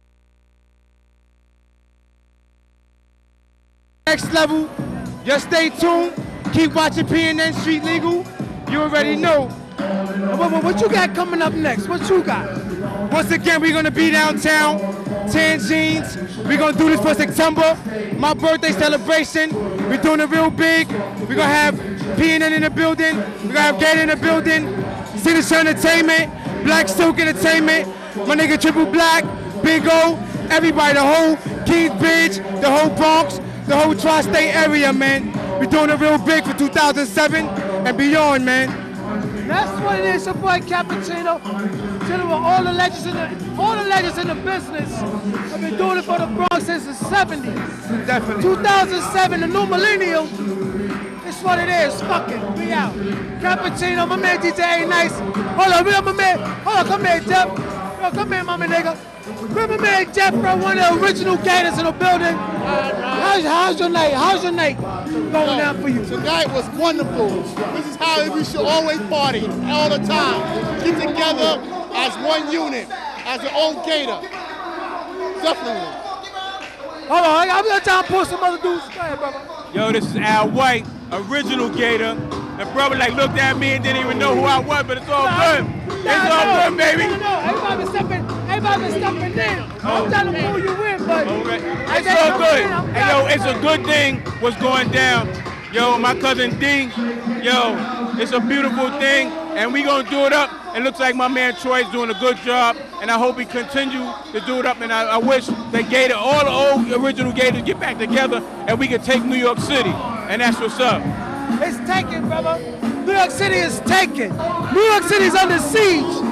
Next level. Just stay tuned. Keep watching P N N Street Legal. You already know. What, what, what you got coming up next? What you got? Once again, we're gonna be downtown, tan jeans. We're gonna do this for September, my birthday celebration. We're doing it real big. We're gonna have P N N in the building. We're gonna have Gator in the building. Signature Entertainment, Black Silk Entertainment, my nigga Triple Black, Big O, everybody, the whole Kingsbridge, the whole Bronx, the whole tri-state area, man. We're doing it real big for two thousand seven and beyond, man. That's what it is, your boy Cappuccino. Chilling with all the legends in the all the legends in the business. I've been doing it for the Bronx since the seventies. Definitely. two thousand seven, the new millennium. It's what it is. Fuck it. We out. Cappuccino, my man D J A Nice. Hold on, we got my man. Hold on, come here, Jeff. Yo, come here, mama nigga. Bring my man Jeff, bro, one of the original Gators in the building. How's, how's your night? How's your night going down for you? Tonight was wonderful. This is how we should always party, all the time. Keep together as one unit, as an old Gator. Definitely. Hold on, I'm gonna try and pull some other dudes. Go ahead, brother. Yo, this is Al White, original Gator. The brother like looked at me and didn't even know who I was, but it's all good. It's all good, baby. Everybody been stepping, everybody been stepping in. I'm trying to pull you in, but It's all good. And yo, it's a good thing what's going down. Yo, my cousin D, yo, it's a beautiful thing, and we gonna do it up. It looks like my man Troy's doing a good job, and I hope he continue to do it up. And I, I wish that Gator, all the old original Gators, get back together, and we can take New York City. And that's what's up. It's taken, brother. New York City is taken. New York City is under siege.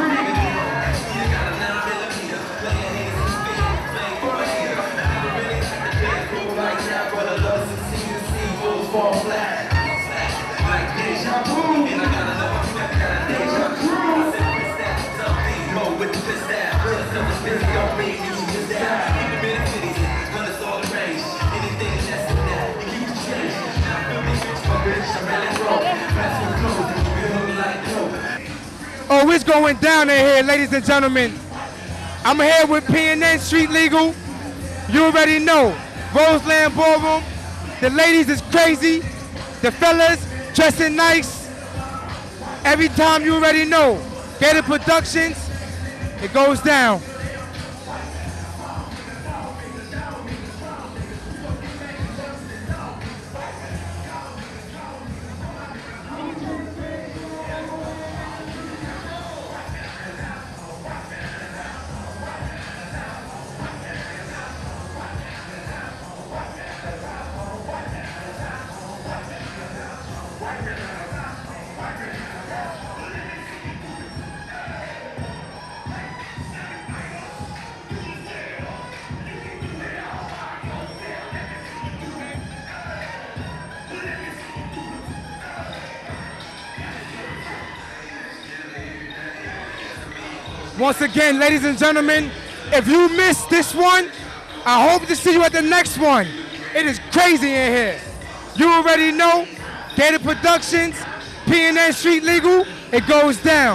Oh, it's going down in here, ladies and gentlemen. I'm here with P N N Street Legal. You already know. Roseland Ballroom. The ladies is crazy. The fellas dressing nice. Every time you already know. Gator Productions, it goes down. Once again, ladies and gentlemen, if you missed this one, I hope to see you at the next one. It is crazy in here. You already know, Gator Productions, P and N Street Legal, it goes down.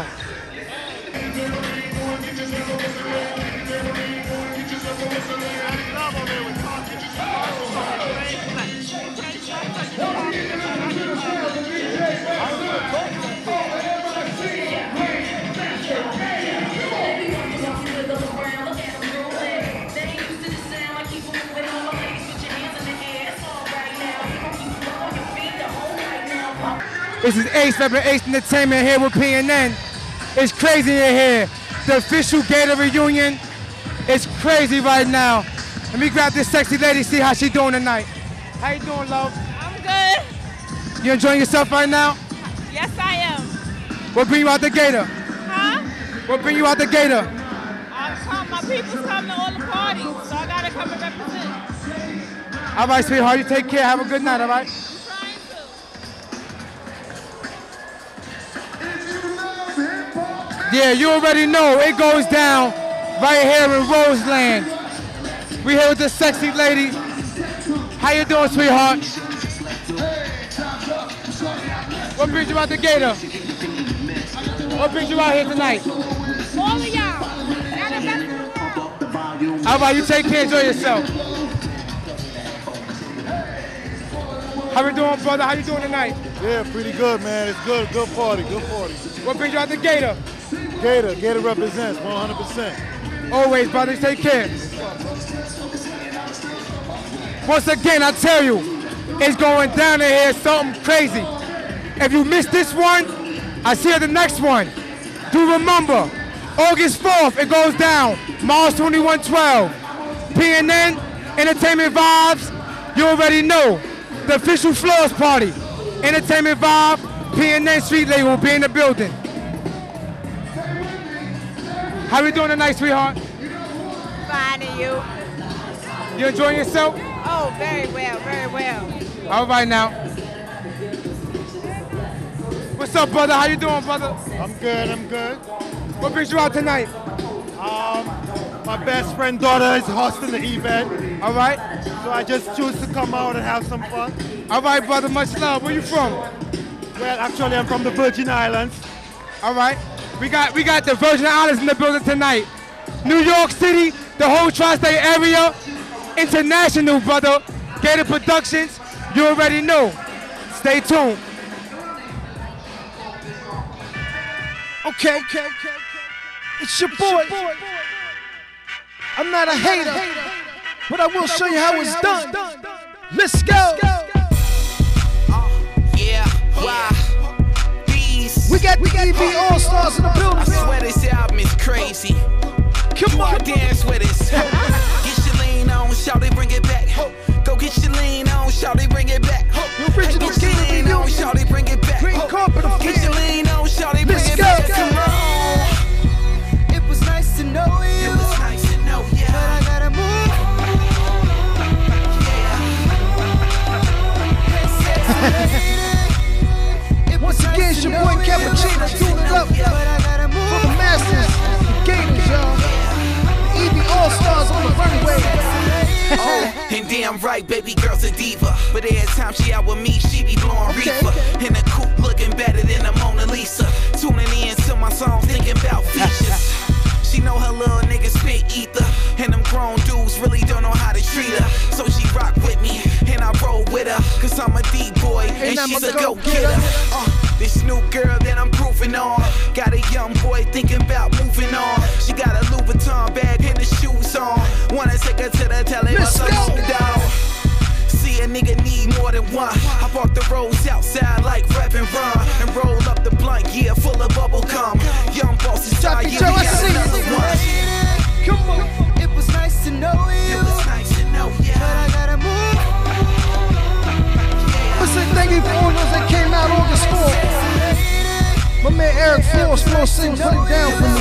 This is Ace, repping Ace Entertainment here with P and N. It's crazy in here. The official Gator reunion is crazy right now. Let me grab this sexy lady, see how she doing tonight. How you doing, love? I'm good. You enjoying yourself right now? Yes, I am. What bring you out the Gator? Huh? What bring you out the Gator? I'm come, my people's come to all the parties, so I gotta come and represent. All right, sweetheart, you take care. Have a good night, all right? Yeah, you already know it goes down right here in Roseland. We here with this sexy lady. How you doing, sweetheart? What brings you out the Gator? What brings you out here tonight? All of y'all. All right, you take care, enjoy yourself. How we doing, brother? How you doing tonight? Yeah, pretty good, man. It's good, good party, good party. What brings you out the Gator? Gator, Gator represents one hundred percent. Always, brothers, take care. Once again, I tell you, it's going down in here, something crazy. If you missed this one, I see you at the next one. Do remember, August fourth, it goes down, Mars twenty-one twelve. P and N, Entertainment Vibes, you already know. The official floors party. Entertainment Vibe, P and N Street Label will be in the building. How we doing tonight, sweetheart? Fine, and you? You enjoying yourself? Oh, very well, very well. All right now. What's up, brother? How you doing, brother? I'm good, I'm good. What brings you out tonight? Um, my best friend's daughter is hosting the event. All right. So I just choose to come out and have some fun. All right, brother, much love. Where you from? Well, actually, I'm from the Virgin Islands. All right. We got we got the Virgin Islands in the building tonight. New York City, the whole tri-state area, international, brother. Gator Productions, you already know. Stay tuned. Okay, okay, okay. It's your boy. I'm not a hater, but I will show you how it's done. Let's go. Yeah, why? We got the E B All-Stars in the building. I swear this album is crazy. Come on, dance with us. Get your lean on, shout it, bring it back. Go get your lean on, shout it, bring it back. The original Get your lean on, shout it, bring it back. Green carpet of Get your lean on, shout it, bring Let's it go. back. Come on. It was nice to know you. It was nice to know you. But I gotta move. Once again, it's your boy Cappuccino doing it up for the masters, the Gators, y'all. The E B All-Stars on the runway. Oh, and damn right, baby girl's a diva. But every time she out with me, she be blowing Okay. reefer. In the coupe, looking better than the Mona Lisa. Tuning in to my song, thinking about features. She know her little nigga spit ether. And them grown dudes really don't know how to treat her. So she rock with me, and I roll with with her, cause I'm a D-boy and, and she's a go-getter. Uh, this new girl that I'm grooving on, got a young boy thinking about moving on. She got a Louis Vuitton bag and the shoes on. Wanna take her to the telly, but I'm down. See a nigga need more than one. I park the roads outside like rap and run, and roll up the blunt, yeah, full of bubble gum. Young boss is tired, yeah, we got another one. Come on, it was nice to know you. It was nice to know you. But I gotta move. Listen, thank you for all those that came out August fourth. My man Eric Floss, Floss Singles, put it down for me.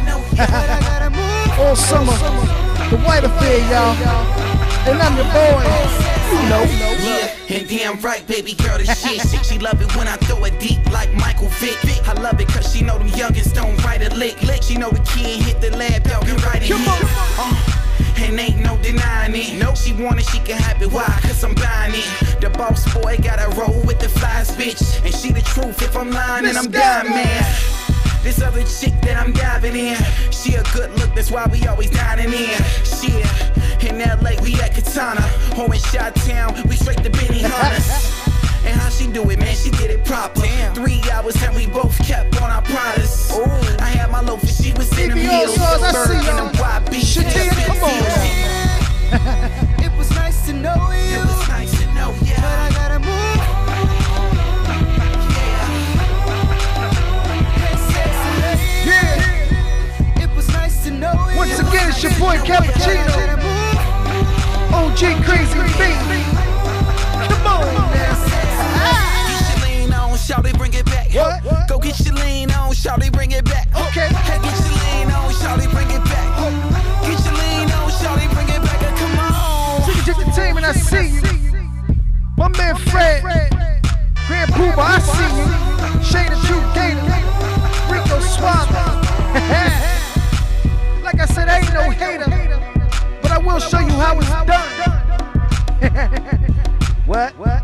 All summer, the white affair, y'all. And I'm your boy. You know. Yeah, and damn right, baby girl, the shit. She, she love it when I throw it deep like Michael Vick. I love it cause she know them youngins don't write a lick. She know the kid hit the lab, y'all can write it. Uh, and ain't no denying it. Nope. She want it, she can have it. Why? Cause I'm buying it. The boss boy gotta roll with the flies, bitch. And she the truth, if I'm lying, then I'm dying, man. This other chick that I'm diving in, she a good look, that's why we always dining in. Shit, in L A we at Katana, or in Chi-Town, we straight to Benny Hunters. And how she do it, man, she did it proper. Damn. Three hours and we both kept on our proudest. I had my loaf and she was in the heels. Bird in them wide beats. Come on. It was nice to know you. It was nice to know you. But I gotta move. Once again, it's your boy Cappuccino, O G Crazy B. Come on, get your lean on, shawty, bring it back. What? Go get your lean on, shawty, bring it back. Okay. Hey, get your lean on, shawty, bring it back. Get your lean on, shawty, bring it back. Come on. Take it to the team and I see you. My man Fred, Grand Pooba, I see you. Shade of True Gator, Rico Swab. Like I said, I ain't no hater, but I will show you how it's done. What? What?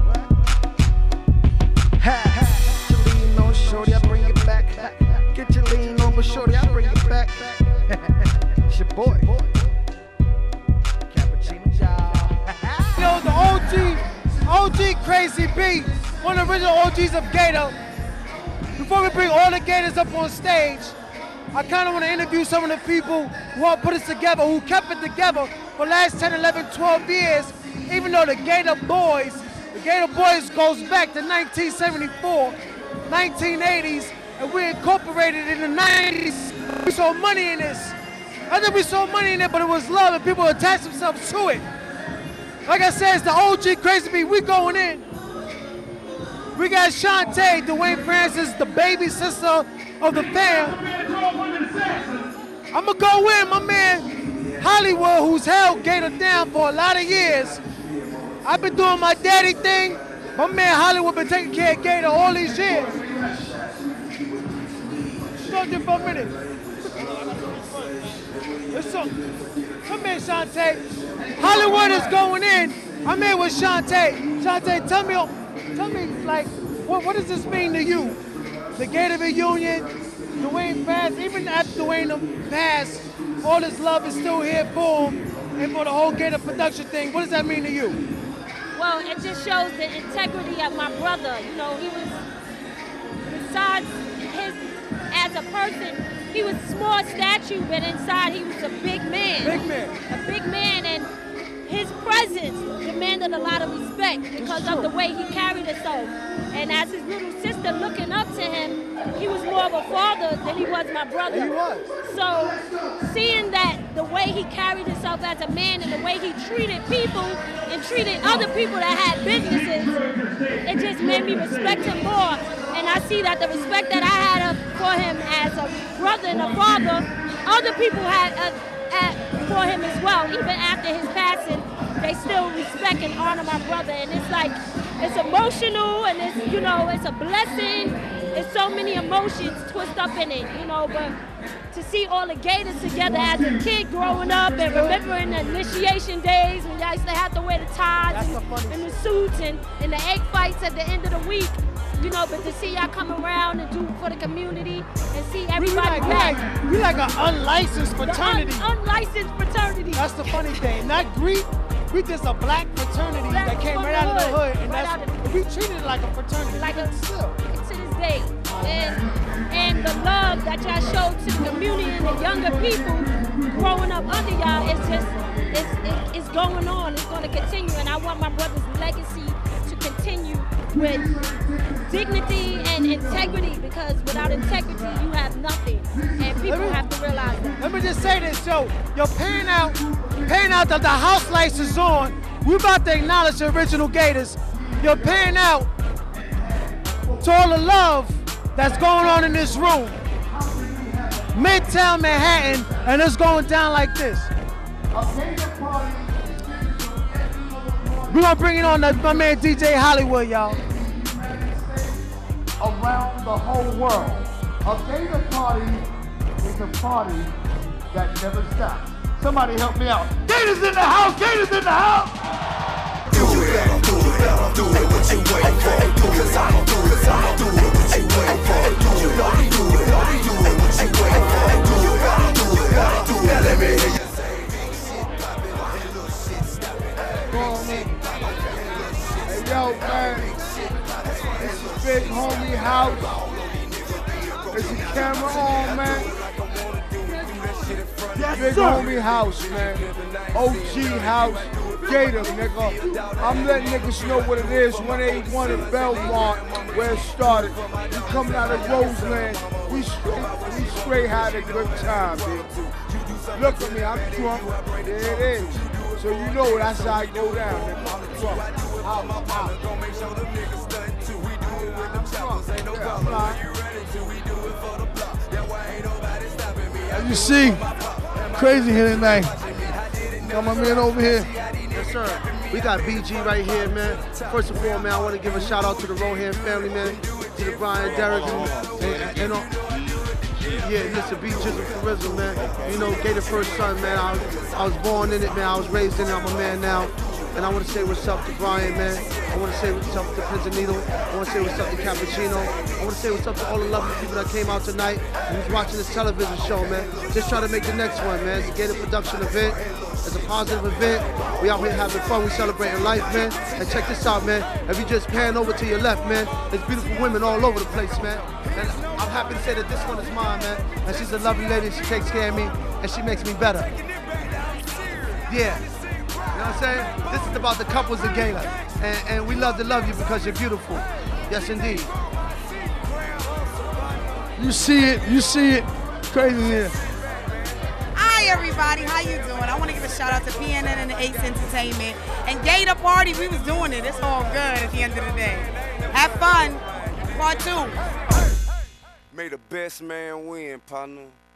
Ha. Get your lean on, shorty, I bring it back. Get your lean on, but shorty, I bring it back. It's your boy, Cappuccino, y'all. Yo, the O G, O G Crazy B, one of the original O Gs of Gator. Before we bring all the Gators up on stage, I kind of want to interview some of the people who all put us together, who kept it together for the last ten, eleven, twelve years, even though the Gator Boys, the Gator Boys goes back to nineteen seventy-four, nineteen eighties, and we incorporated in the nineties. We saw money in this. I think we saw money in it, but it was love and people attached themselves to it. Like I said, it's the O G Crazy B, we going in. We got Shantae, Dwayne Francis, the baby sister of the fam. I'ma go in, my man Hollywood, who's held Gator down for a lot of years. I've been doing my daddy thing. My man Hollywood been taking care of Gator all these years. Talk to him for a minute. Let's talk. Come in, Shantae. Hollywood is going in. I'm here with Shantae. Shantae, tell me, tell me, like, what, what does this mean to you? The Gator reunion, Dwayne passed, even after Dwayne passed, all this love is still here for him and for the whole Gator production thing. What does that mean to you? Well, it just shows the integrity of my brother. You know, he was, besides his, as a person, he was small stature, but inside he was a big man. Big man. A big man, and his presence demanded a lot of respect because of the way he carried himself. And as his little sister looking up to him, he was more of a father than he was my brother. He was. So seeing that the way he carried himself as a man and the way he treated people and treated other people that had businesses, it just made me respect him more. And I see that the respect that I had for him as a brother and a father, other people had uh, at, for him as well. Even after his passing, they still respect and honor my brother. And it's like, it's emotional and it's, you know, it's a blessing. It's so many emotions twist up in it, you know, but to see all the Gators together as a kid growing up and remembering the initiation days when y'all used to have to wear the ties and, and the suits and, and the egg fights at the end of the week, you know, but to see y'all come around and do for the community and see everybody we back. like, we like, we like an unlicensed fraternity. Un unlicensed fraternity. That's the funny thing. Not Greek, we just a black fraternity Black that came from right the out of the hood, hood, and right that's out of we treated it like a fraternity. Like a still. to this day. And and the love that y'all showed to the community and the younger people growing up under y'all is just it's it, it's going on. It's going to continue, and I want my brother's legacy to continue with dignity and integrity, because without integrity you have nothing, and people me, have to realize that. Let me just say this, yo. You're paying out, paying out that the house lights is on. We about to acknowledge the original Gators. You're paying out to all the love that's going on in this room. Midtown Manhattan, and it's going down like this. We're gonna bring it on to my man D J Hollywood, y'all. Around the whole world, a Gator party is a party that never stops. Somebody help me out. Gators in the house, Gators in the house! Do it, do it, do it what you wait for. Cause I do it, I do it what you wait for. You know I do it, I do it what you wait for. Do it, I do it, I do it. Now let me hear you say big shit poppin', little shit stoppin'. Hey yo, man, this is Big Homie House. Is the camera on, man? Yes, Big sir. Homie House, man. O G House, Gator, nigga. I'm letting niggas know what it is. one eighty-one in Belmont, where it started. We coming out of Roseland. We straight, we straight had a good time, bitch. Look at me, I'm drunk. There it is. So you know that's how I go down, nigga. I'm drunk. Out, out. As you see, crazy here tonight. Got my man over here. Yes, sir. We got B G right here, man. First of all, man, I want to give a shout out to the Rohan family, man. To the Brian, Derek, and, and, and all. Yeah, listen, B Jizzle for Rizzle, man. You know, Gator first son, man. I was, I was born in it, man. I was raised in it. I'm a man now. And I want to say what's up to Brian, man. I want to say what's up to Penzanito. I want to say what's up to Cappuccino. I want to say what's up to all the lovely people that came out tonight and was watching this television show, man. Just try to make the next one, man. It's a Gator production event. It's a positive event. We out here having fun. We celebrating life, man. And check this out, man. If you just pan over to your left, man, there's beautiful women all over the place, man. And I'm happy to say that this one is mine, man. And she's a lovely lady. She takes care of me, and she makes me better. Yeah. You know what I'm saying? This is about the couples of Gator. And, and we love to love you because you're beautiful. Yes, indeed. You see it, you see it. Crazy here. Hi, everybody. How you doing? I want to give a shout out to P N N and the Ace Entertainment. And Gator Party, we was doing it. It's all good at the end of the day. Have fun. Part two. May the best man win, partner.